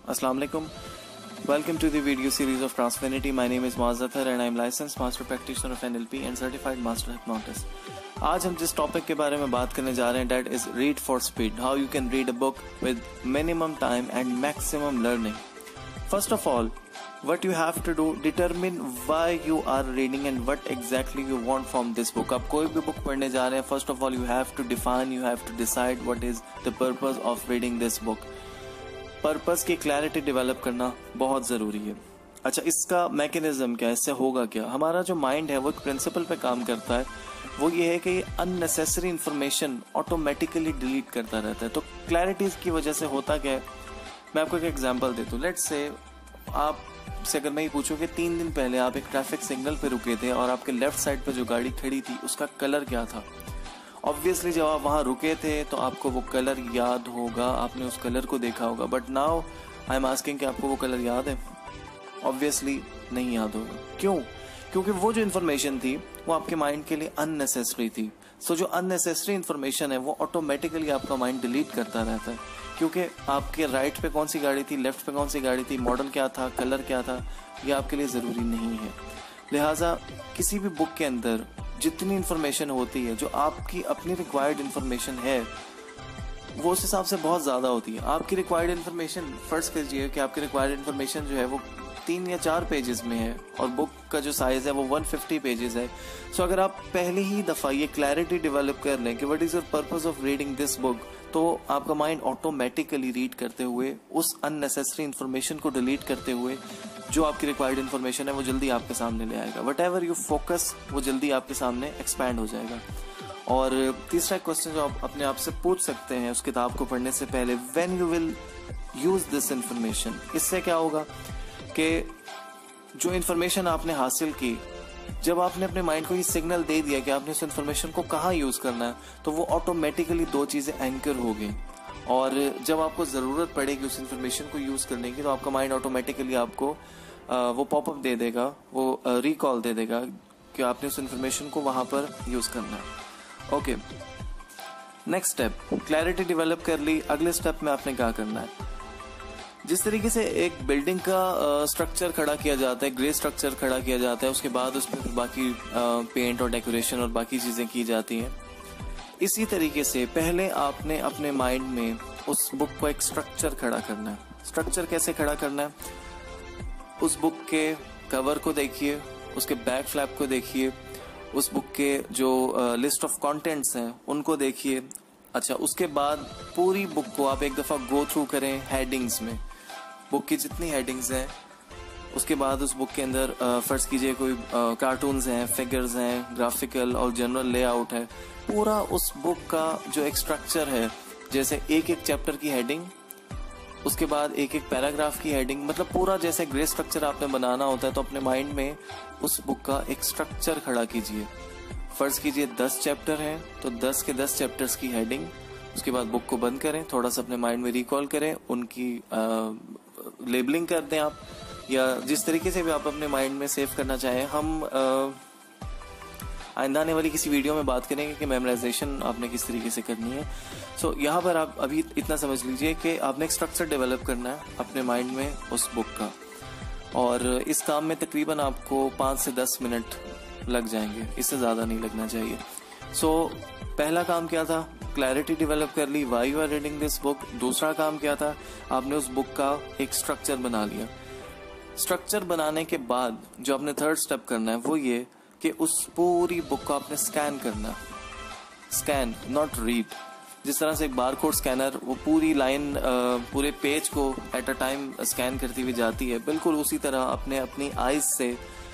Assalamu alaikum. Welcome to the video series of Transfinity. My name is Muazzaz Athar and I am licensed master practitioner of NLP and certified master hypnotist. आज हम जिस topic के बारे में बात करने जा रहे हैं that is read for speed. How you can read a book with minimum time and maximum learning. First of all, what you have to do, determine why you are reading and what exactly you want from this book. आप कोई भी book पढ़ने जा रहे हैं, first of all you have to define, you have to decide what is the purpose of reading this book. Purpose की clarity develop करना बहुत ज़रूरी है। अच्छा, इसका मैकेनिज्म क्या है, इससे होगा क्या? हमारा जो माइंड है वो एक प्रिंसिपल पे काम करता है, वो ये है कि अननेसेसरी इन्फॉर्मेशन ऑटोमेटिकली डिलीट करता रहता है। तो क्लैरिटी की वजह से होता क्या है, मैं आपको एक एग्जांपल देता हूँ। लेट्स से आपसे अगर मैं ये पूछूँ कि 3 दिन पहले आप एक ट्रैफिक सिग्नल पे रुके थे और आपके लेफ्ट साइड पे जो गाड़ी खड़ी थी उसका कलर क्या था। ऑब्वियसली जब आप वहाँ रुके थे तो आपको वो कलर याद होगा, आपने उस कलर को देखा होगा। But now I am asking कि आपको वो कलर याद है? ऑब्वियसली नहीं याद होगा। क्यों? क्योंकि वो जो इन्फॉर्मेशन थी वो आपके माइंड के लिए अननेसेसरी थी। सो जो अननेसेसरी इन्फॉर्मेशन है वो ऑटोमेटिकली आपका माइंड डिलीट करता रहता है, क्योंकि आपके राइट पे कौन सी गाड़ी थी, लेफ्ट पे कौन सी गाड़ी थी, मॉडल क्या था, कलर क्या था, ये आपके लिए ज़रूरी नहीं है। लिहाजा किसी भी बुक के अंदर जितनी इन्फॉर्मेशन होती है, जो आपकी अपनी रिक्वायर्ड इन्फॉर्मेशन है, वो उस हिसाब से बहुत ज़्यादा होती है। आपकी रिक्वायर्ड इन्फॉर्मेशन, फर्ज कीजिए कि आपकी रिक्वायर्ड इन्फॉर्मेशन जो है वो 3 या 4 पेजेस में है और बुक का जो साइज़ है वो 150 पेजेस है। सो अगर आप पहली ही दफ़ा ये क्लैरिटी डेवलप कर लें कि what is your purpose of reading this book, तो आपका माइंड ऑटोमेटिकली रीड करते हुए उस अननेसेसरी इन्फॉर्मेशन को डिलीट करते हुए जो आपकी रिक्वायर्ड इन्फॉर्मेशन है वो जल्दी आपके सामने ले आएगा। वट एवर यू फोकस, वो जल्दी आपके सामने एक्सपैंड हो जाएगा। और तीसरा क्वेश्चन जो आप अपने आप से पूछ सकते हैं उस किताब को पढ़ने से पहले, when you will use this information, इससे क्या होगा कि जो इन्फॉर्मेशन आपने हासिल की, जब आपने अपने माइंड को ये सिग्नल दे दिया कि आपने उस इन्फॉर्मेशन को कहाँ यूज करना है, तो वो ऑटोमेटिकली 2 चीजें एंकर हो गई। और जब आपको ज़रूरत पड़ेगी उस इन्फॉर्मेशन को यूज़ करने की, तो आपका माइंड ऑटोमेटिकली आपको वो पॉपअप दे देगा, वो रिकॉल दे देगा कि आपने उस इन्फॉर्मेशन को वहाँ पर यूज़ करना है। Okay, next step, clarity develop कर ली। अगले स्टेप में आपने क्या करना है? जिस तरीके से एक बिल्डिंग का स्ट्रक्चर खड़ा किया जाता है, ग्रे स्ट्रक्चर खड़ा किया जाता है, उसके बाद उस पर बाकी पेंट और डेकोरेशन और बाकी चीज़ें की जाती हैं, इसी तरीके से पहले आपने अपने माइंड में उस बुक को एक स्ट्रक्चर खड़ा करना है। स्ट्रक्चर कैसे खड़ा करना है? उस बुक के कवर को देखिए, उसके बैक फ्लैप को देखिए, उस बुक के जो लिस्ट ऑफ कंटेंट्स हैं उनको देखिए। अच्छा, उसके बाद पूरी बुक को आप एक दफ़ा गो थ्रू करें हेडिंग्स में, बुक की जितनी हेडिंग्स हैं। उसके बाद उस बुक के अंदर फर्ज कीजिए कोई कार्टून्स हैं, फिगर्स हैं, ग्राफिकल और जनरल लेआउट है। पूरा उस बुक का जो एक स्ट्रक्चर है, जैसे एक चैप्टर की हेडिंग, उसके बाद एक पैराग्राफ की हेडिंग, मतलब पूरा जैसे ग्रे स्ट्रक्चर आपने बनाना होता है, तो अपने माइंड में उस बुक का एक स्ट्रक्चर खड़ा कीजिए। फर्ज कीजिए 10 चैप्टर हैं, तो 10 के 10 चैप्टर्स की हेडिंग। उसके बाद बुक को बंद करें, थोड़ा सा अपने माइंड में रिकॉल करें, उनकी लेबलिंग कर दें आप, या जिस तरीके से भी आप अपने माइंड में सेव करना चाहें। हम आइंदा आने वाली किसी वीडियो में बात करेंगे कि मेमोराइजेशन आपने किस तरीके से करनी है। सो यहाँ पर आप अभी इतना समझ लीजिए कि आपने एक स्ट्रक्चर डेवलप करना है अपने माइंड में उस बुक का, और इस काम में तकरीबन आपको 5 से 10 मिनट लग जाएंगे, इससे ज़्यादा नहीं लगना चाहिए। सो पहला काम क्या था? क्लैरिटी डेवलप कर ली, why you are reading this book. दूसरा काम क्या था? आपने उस बुक का एक स्ट्रक्चर बना लिया। स्ट्रक्चर बनाने के बाद जो आपने थर्ड स्टेप करना है वो ये कि उस पूरी बुक को आपने स्कैन करना। Scan, not read. जिस तरह से एक बारकोड स्कैनर वो पूरी लाइन, पूरे पेज को एट अ टाइम स्कैन करती हुई जाती है, बिल्कुल उसी तरह आपने अपनी आईज से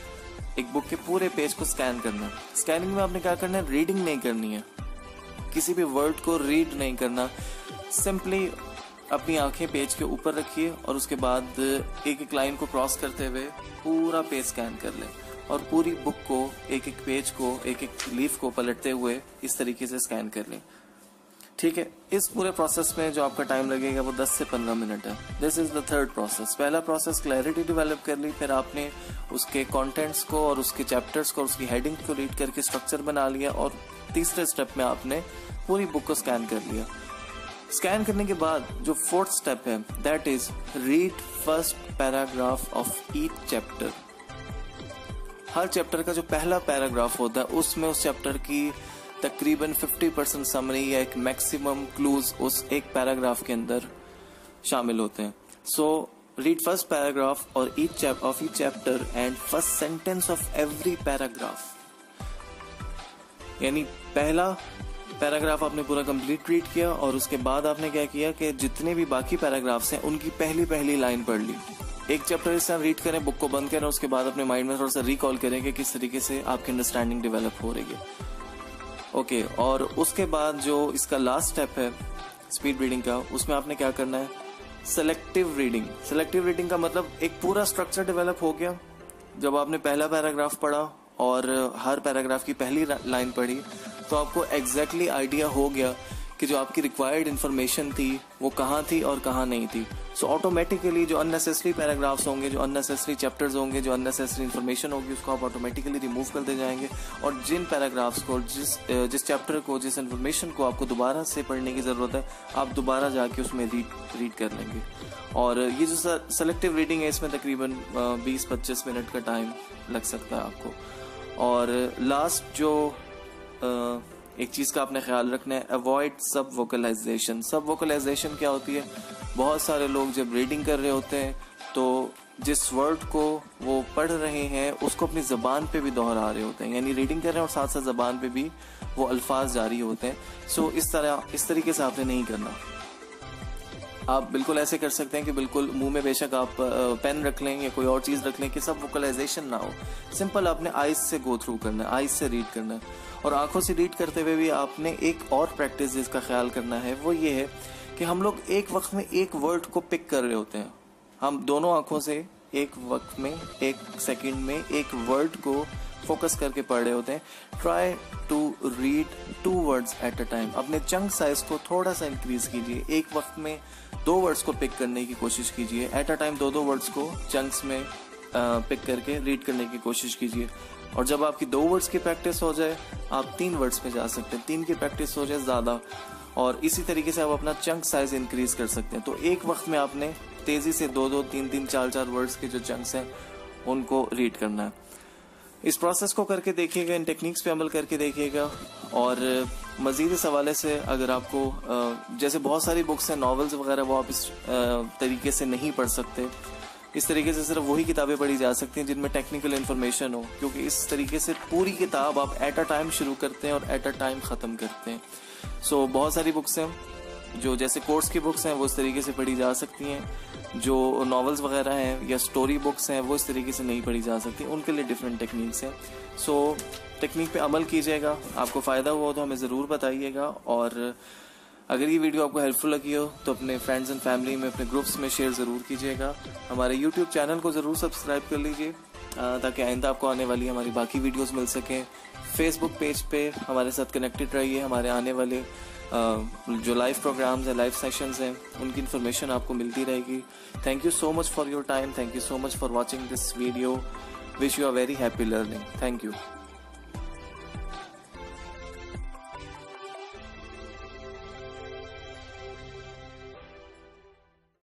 एक बुक के पूरे पेज को स्कैन करना। स्कैनिंग में आपने क्या करना है? रीडिंग नहीं करनी है, किसी भी वर्ड को रीड नहीं करना। सिंपली अपनी आंखें पेज के ऊपर रखिए और उसके बाद एक लाइन को क्रॉस करते हुए पूरा पेज स्कैन कर लें, और पूरी बुक को, एक पेज को, एक लीफ को पलटते हुए इस तरीके से स्कैन कर लें। ठीक है, इस पूरे प्रोसेस में जो आपका टाइम लगेगा वो 10 से 15 मिनट है। This is the third process. पहला प्रोसेस क्लैरिटी डेवलप कर ली, फिर आपने उसके कंटेंट्स को और उसके चैप्टर्स को और उसकी हेडिंग को रीड करके स्ट्रक्चर बना लिया, और तीसरे स्टेप में आपने पूरी बुक को स्कैन कर लिया। स्कैन करने के बाद जो फोर्थ स्टेप है that is read first paragraph of each chapter. हर चैप्टर का जो पहला पैराग्राफ होता है उसमें उस चैप्टर की तकरीबन 50% समरी या एक मैक्सिमम क्लूज उस एक पैराग्राफ के अंदर शामिल होते हैं। सो रीड फर्स्ट पैराग्राफ और each chapter and first sentence of every paragraph. यानी पहला पैराग्राफ आपने पूरा कंप्लीट रीड किया और उसके बाद आपने क्या किया कि जितने भी बाकी पैराग्राफ्स हैं उनकी पहली लाइन पढ़ ली। एक चैप्टर इस टाइम रीड करें, बुक को बंद करें, उसके बाद अपने माइंड में थोड़ा सा रिकॉल करें कि किस तरीके से आपकी अंडरस्टैंडिंग डेवलप हो रही है। ओके, और उसके बाद जो इसका लास्ट स्टेप है स्पीड रीडिंग का, उसमें आपने क्या करना है, सेलेक्टिव रीडिंग। सेलेक्टिव रीडिंग का मतलब एक पूरा स्ट्रक्चर डेवलप हो गया। जब आपने पहला पैराग्राफ पढ़ा और हर पैराग्राफ की पहली लाइन पढ़ी तो आपको एग्जैक्टली आइडिया हो गया कि जो आपकी रिक्वायर्ड इन्फॉर्मेशन थी वो कहाँ थी और कहाँ नहीं थी। सो ऑटोमेटिकली जो अननेसेसरी पैराग्राफ्स होंगे, जो अननेसेसरी चैप्टर्स होंगे, जो अननेसेसरी इन्फॉर्मेशन होगी उसको आप ऑटोमेटिकली रिमूव करते जाएंगे और जिन पैराग्राफ्स को, जिस चैप्टर को, जिस इन्फॉर्मेशन को आपको दोबारा से पढ़ने की जरूरत है आप दोबारा जाके उसमें रीड कर लेंगे। और ये जो सेलेक्टिव रीडिंग है इसमें तकरीबन 20-25 मिनट का टाइम लग सकता है आपको। और लास्ट जो एक चीज का आपने ख्याल रखना है, अवॉइड सब वोकलाइजेशन। सब वोकलाइजेशन क्या होती है, बहुत सारे लोग जब रीडिंग कर रहे होते हैं तो जिस वर्ड को वो पढ़ रहे हैं उसको अपनी जबान पे भी दोहरा रहे होते हैं, यानी रीडिंग कर रहे हैं और साथ साथ जबान पे भी वो अल्फाज जारी होते हैं। सो इस तरीके से आपने नहीं करना। आप बिल्कुल ऐसे कर सकते हैं कि बिल्कुल मुंह में बेशक आप पेन रख लें या कोई और चीज रख लें कि सब वोकलाइजेशन ना हो। सिंपल आपने आइज से गो थ्रू करना है, आइज से रीड करना है। और आंखों से रीड करते हुए भी आपने एक और प्रैक्टिस जिसका ख्याल करना है वो ये है कि हम लोग एक वक्त में एक वर्ड को पिक कर रहे होते हैं। हम दोनों आंखों से एक वक्त में, एक सेकंड में एक वर्ड को फोकस करके पढ़ रहे होते हैं। Try to read 2 words at a time. अपने चंक साइज को थोड़ा सा इंक्रीज कीजिए। एक वक्त में 2 वर्ड्स को पिक करने की कोशिश कीजिए। एट अ टाइम 2 वर्ड्स को चंक्स में पिक करके रीड करने की कोशिश कीजिए। और जब आपकी 2 वर्ड्स की प्रैक्टिस हो जाए आप 3 वर्ड्स पे जा सकते हैं, 3 की प्रैक्टिस हो जाए ज्यादा, और इसी तरीके से आप अपना चंक साइज इंक्रीज कर सकते हैं। तो एक वक्त में आपने तेजी से 2-2, 3-3, 4-4 वर्ड्स के जो चंक्स हैं उनको रीड करना है। इस प्रोसेस को करके देखिएगा, इन टेक्निक्स पे अमल करके देखिएगा। और मजीद इस हवाले से अगर आपको जैसे बहुत सारी बुक्स हैं, नॉवेल्स वगैरह, वो आप इस तरीके से नहीं पढ़ सकते। इस तरीके से सिर्फ वही किताबें पढ़ी जा सकती हैं जिनमें टेक्निकल इन्फॉर्मेशन हो, क्योंकि इस तरीके से पूरी किताब आप एट अ टाइम शुरू करते हैं और एट अ टाइम ख़त्म करते हैं। सो बहुत सारी बुक्स हैं जो जैसे कोर्स की बुक्स हैं वो इस तरीके से पढ़ी जा सकती हैं, जो नॉवेल्स वगैरह हैं या स्टोरी बुक्स हैं वो इस तरीके से नहीं पढ़ी जा सकती, उनके लिए डिफरेंट टेक्निक्स हैं। सो टेक्निक पे अमल कीजिएगा, आपको फ़ायदा हुआ तो हमें ज़रूर बताइएगा। और अगर ये वीडियो आपको हेल्पफुल लगी हो तो अपने फ्रेंड्स एंड फैमिली में, अपने ग्रुप्स में शेयर ज़रूर कीजिएगा। हमारे यूट्यूब चैनल को ज़रूर सब्सक्राइब कर लीजिए ताकि आइंदा आपको आने वाली हमारी बाकी वीडियोस मिल सकें। फेसबुक पेज पे हमारे साथ कनेक्टेड रहिए। हमारे आने वाले जो लाइव प्रोग्राम्स हैं, लाइव सेशंस हैं, उनकी इन्फॉर्मेशन आपको मिलती रहेगी। Thank you so much for your time. Thank you so much for watching this video. Wish you a very happy learning. Thank you.